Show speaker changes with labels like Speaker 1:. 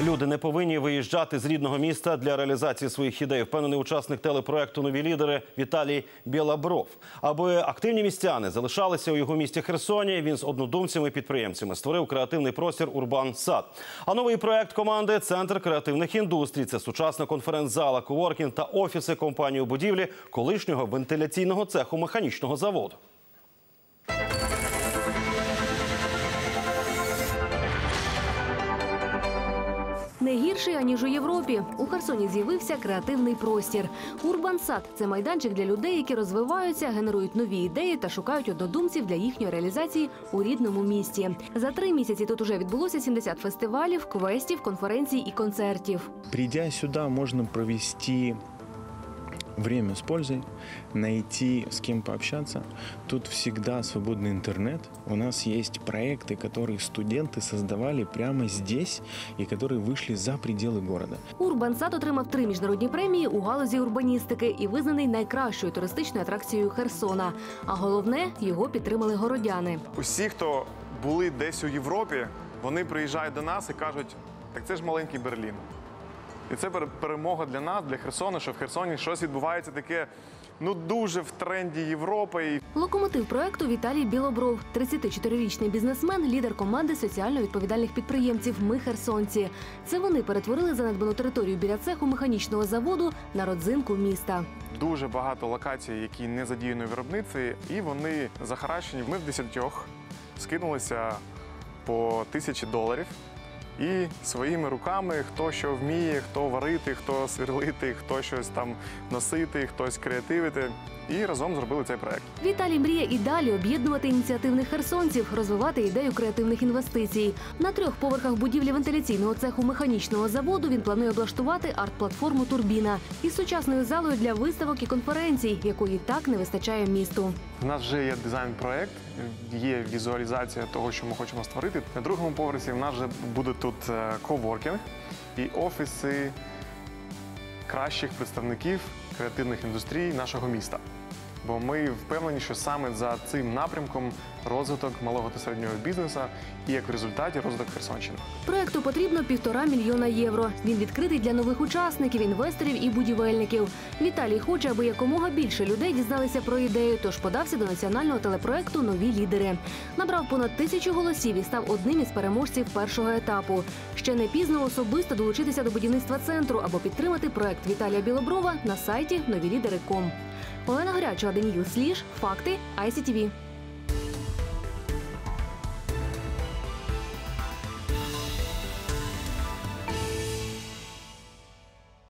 Speaker 1: Люди не повинні виїжджати з рідного міста для реалізації своїх ідей, впевнений учасник телепроекту «Нові лідери» Віталій Білобров. Аби активні містяни залишалися у його місті Херсоні, він з однодумцями-підприємцями створив креативний простір «Урбан-Сад». А новий проект команди – Центр креативних індустрій. Це сучасна конференц-зала, коворкінг та офіси компанії у будівлі колишнього вентиляційного цеху механічного заводу.
Speaker 2: Не гірший, аніж у Європі. У Херсоні з'явився креативний простір. «Урбан-Сад» – це майданчик для людей, які розвиваються, генерують нові ідеї та шукають однодумців для їхньої реалізації у рідному місті. За 3 місяці тут уже відбулося 70 фестивалів, квестів, конференцій і концертів.
Speaker 3: Придя сюда, можно провести время с пользой, найти с кем пообщаться. Тут всегда свободный интернет. У нас есть проекты, которые студенты создавали прямо здесь и которые вышли за пределы города.
Speaker 2: «Урбан-Сад» отримав 3 міжнародні премії у галузі урбаністики і визнаний найкращою туристичною атракцією Херсона. А головне – його підтримали городяни.
Speaker 4: Усі, хто були десь у Європі, вони приїжджають до нас і кажуть, так це ж маленький Берлін. І це перемога для нас, для Херсону, що в Херсоні щось відбувається таке, дуже в тренді Європи.
Speaker 2: Локомотив проекту Віталій Білобров. 34-річний бізнесмен, лідер команди соціально відповідальних підприємців «Ми херсонці». Це вони перетворили занедбану територію біля цеху механічного заводу на родзинку міста.
Speaker 4: Дуже багато локацій, які не задіяні в виробництві, і вони захаращені. Ми в 10 скинулися по $1000. І своїми руками, хто що вміє, хто варити, хто сверлити, хто щось там носити, хтось креативити. І разом зробили цей проект.
Speaker 2: Віталій мріє і далі об'єднувати ініціативних херсонців, розвивати ідею креативних інвестицій. На 3 поверхах будівлі вентиляційного цеху механічного заводу він планує облаштувати арт-платформу «Турбіна» із сучасною залою для виставок і конференцій, якої так не вистачає місту.
Speaker 4: У нас вже є дизайн-проект, є візуалізація того, що ми хочемо створити. На 2-му поверсі в нас вже буде тут коворкінг і офіси кращих представників креативних індустрій нашого міста. Бо ми впевнені, що саме за цим напрямком розвиток малого та середнього бізнесу і, як в результаті, розвиток Херсонщини.
Speaker 2: Проекту потрібно $1,5 мільйона. Він відкритий для нових учасників, інвесторів і будівельників. Віталій хоче, аби якомога більше людей дізналися про ідею, тож подався до національного телепроекту «Нові лідери». Набрав понад 1000 голосів і став одним із переможців першого етапу. Ще не пізно особисто долучитися до будівництва центру або підтримати проект Віталія Білоброва на сайті новілідери.com. Олена Горячева, Даніїл Сліж. Факти ICTV.